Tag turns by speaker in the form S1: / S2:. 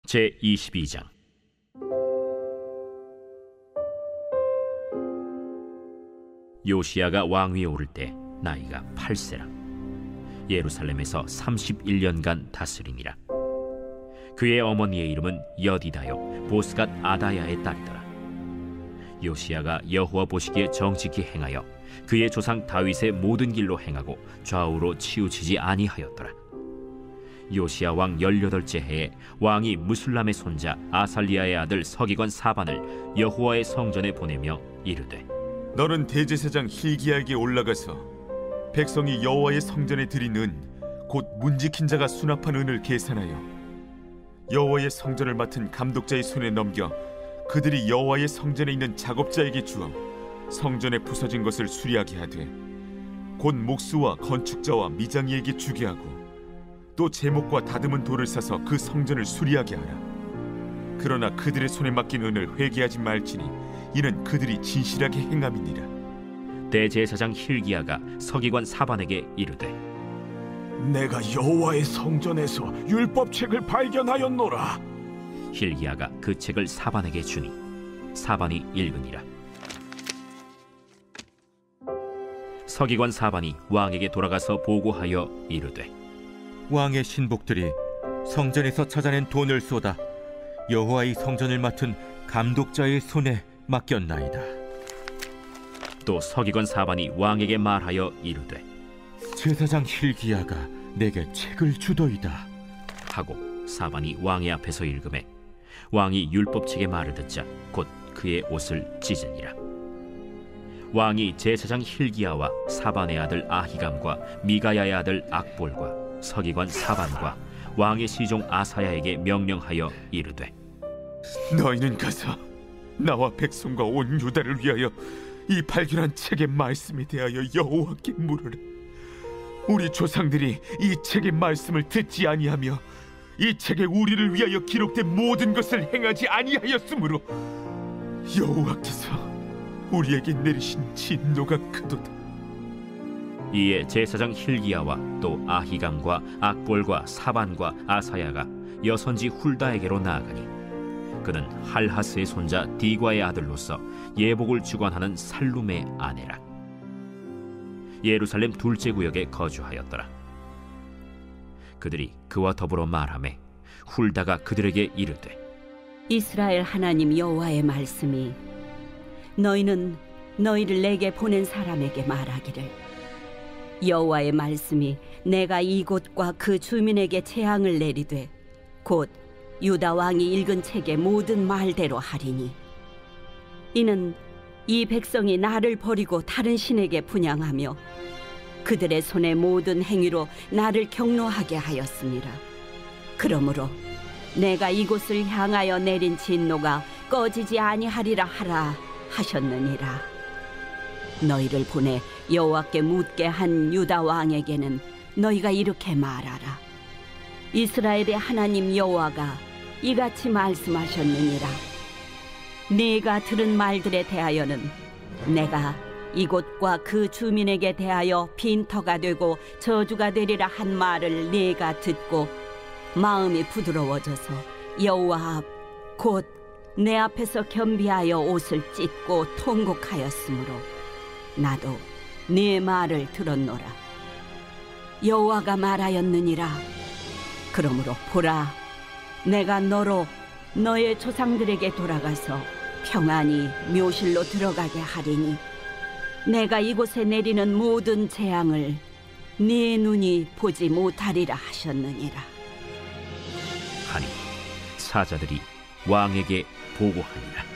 S1: 제22장. 요시야가 왕위에 오를 때 나이가 8세라. 예루살렘에서 31년간 다스리니라. 그의 어머니의 이름은 여디다요 보스갓 아다야의 딸이더라. 요시야가 여호와 보시기에 정직히 행하여 그의 조상 다윗의 모든 길로 행하고 좌우로 치우치지 아니하였더라. 요시야 왕 18째 해에 왕이 무술람의 손자 아살리야의 아들 서기관 사반을 여호와의 성전에 보내며 이르되,
S2: 너는 대제사장 hil기야에게 올라가서 백성이 여호와의 성전에 드린 은 곧 문지킨 자가 수납한 은을 계산하여 여호와의 성전을 맡은 감독자의 손에 넘겨 그들이 여호와의 성전에 있는 작업자에게 주어 성전에 부서진 것을 수리하게 하되, 곧 목수와 건축자와 미장이에게 주게 하고 또 제목과 다듬은 돌을 사서 그 성전을 수리하게 하라. 그러나 그들의 손에 맡긴 은을 회개하지 말지니 이는 그들이 진실하게 행함이니라.
S1: 대제사장 hil기야가 서기관 사반에게 이르되,
S3: 내가 여호와의 성전에서 율법책을 발견하였노라.
S1: hil기야가 그 책을 사반에게 주니 사반이 읽으니라. 서기관 사반이 왕에게 돌아가서 보고하여 이르되,
S4: 왕의 신복들이 성전에서 찾아낸 돈을 쏟아 여호와의 성전을 맡은 감독자의 손에 맡겼나이다.
S1: 또 서기관 사반이 왕에게 말하여 이르되,
S4: 제사장 hil기야가 내게 책을 주더이다
S1: 하고 사반이 왕의 앞에서 읽음에 왕이 율법책의 말을 듣자 곧 그의 옷을 찢으니라. 왕이 제사장 hil기야와 사반의 아들 아히감과 미가야의 아들 악볼과 서기관 사반과 왕의 시종 아사야에게 명령하여 이르되,
S2: 너희는 가서 나와 백성과 온 유다를 위하여 이 발견한 책의 말씀에 대하여 여호와께 물으라. 우리 조상들이 이 책의 말씀을 듣지 아니하며 이 책에 우리를 위하여 기록된 모든 것을 행하지 아니하였으므로 여호와께서 우리에게 내리신 진노가 크도다.
S1: 이에 제사장 hil기야와 또 아히감과 악볼과 사반과 아사야가 여선지 훌다에게로 나아가니 그는 할하스의 손자 디과의 아들로서 예복을 주관하는 살룸의 아내라. 예루살렘 둘째 구역에 거주하였더라. 그들이 그와 더불어 말하매 훌다가 그들에게 이르되,
S5: 이스라엘 하나님 여호와의 말씀이 너희는 너희를 내게 보낸 사람에게 말하기를, 여호와의 말씀이 내가 이곳과 그 주민에게 재앙을 내리되 곧 유다 왕이 읽은 책의 모든 말대로 하리니, 이는 이 백성이 나를 버리고 다른 신에게 분향하며 그들의 손의 모든 행위로 나를 경노하게 하였습니다. 그러므로 내가 이곳을 향하여 내린 진노가 꺼지지 아니하리라 하라 하셨느니라. 너희를 보내 여호와께 묻게 한 유다 왕에게는 너희가 이렇게 말하라. 이스라엘의 하나님 여호와가 이같이 말씀하셨느니라. 네가 들은 말들에 대하여는 내가 이곳과 그 주민에게 대하여 빈터가 되고 저주가 되리라 한 말을 네가 듣고 마음이 부드러워져서 여호와 앞 곧 내 앞에서 겸비하여 옷을 찢고 통곡하였으므로 나도 네 말을 들었노라. 여호와가 말하였느니라. 그러므로 보라, 내가 너로 너의 조상들에게 돌아가서 평안히 묘실로 들어가게 하리니 내가 이곳에 내리는 모든 재앙을 네 눈이 보지 못하리라 하셨느니라.
S1: 하니 사자들이 왕에게 보고하니라.